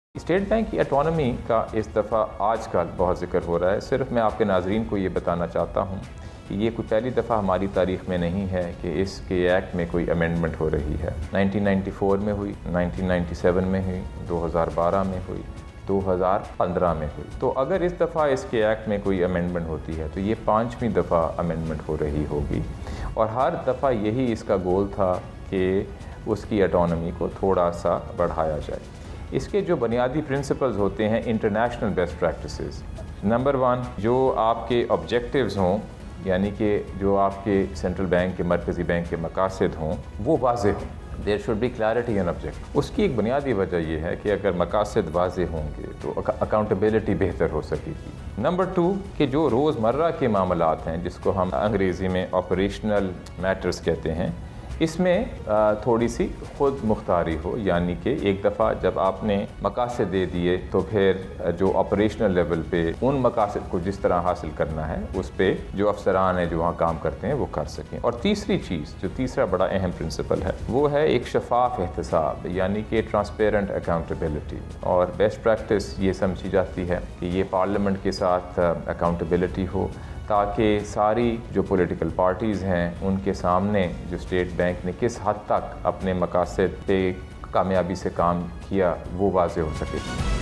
State bank کی autonomy کا اس دفعہ آج کل بہت ذکر ہو رہا ہے۔ صرف میں آپ کے ناظرین کو یہ بتانا چاہتا ہوں کہ یہ کوئی پہلی دفعہ ہماری تاریخ میں نہیں ہے کہ اس کے ایکٹ میں کوئی امینڈمنٹ ہو رہی ہے۔ 1994 میں ہوئی، 1997 میں ہوئی، 2012 میں ہوئی، 2015 میں ہوئی۔ تو اگر اس دفعہ اس کے ایکٹ میں کوئی امینڈمنٹ ہوتی ہے تو یہ 5ویں دفعہ امینڈمنٹ ہو رہی ہوگی، اور ہر دفعہ یہی اس کا گول تھا کہ اس کی اٹانومی کو تھوڑا سا بڑھایا جائے۔ اس کے جو بنیادی پرنسپلز ہوتے ہیں انٹرنیشنل بیسٹ پریکٹسز۔ نمبر 1، جو آپ کے آبجیکٹیوز ہوں، یعنی کہ جو آپ کے سینٹرل بینک کے، مرکزی بینک کے مقاصد ہوں، وہ واضح ہوں۔ There should be clarity in object. اس کی ایک بنیادی وجہ یہ ہے کہ اگر مقاصد واضح ہوں گے تو اکاؤنٹیبلٹی بہتر ہو سکے گی۔ نمبر 2، کہ جو روزمرہ کے معاملات ہیں جس کو ہم انگریزی میں آپریشنل میٹرز کہتے ہیں، اس میں تھوڑی سی خود مختاری ہو، یعنی کہ ایک دفعہ جب آپ نے مقاصد دے دیے تو پھر جو آپریشنل لیول پہ ان مقاصد کو جس طرح حاصل کرنا ہے اس پہ جو افسران ہیں جو وہاں کام کرتے ہیں وہ کر سکیں۔ اور تیسری چیز، جو تیسرا بڑا اہم پرنسپل ہے، وہ ہے ایک شفاف احتساب، یعنی کہ ٹرانسپیرنٹ اکاؤنٹیبلٹی۔ اور بیسٹ پریکٹس یہ سمجھی جاتی ہے کہ یہ پارلیمنٹ کے ساتھ اکاؤنٹیبلٹی ہو، تاکہ ساری جو پولیٹیکل پارٹیز ہیں ان کے سامنے جو اسٹیٹ بینک نے کس حد تک اپنے مقاصد پہ کامیابی سے کام کیا وہ واضح ہو سکے۔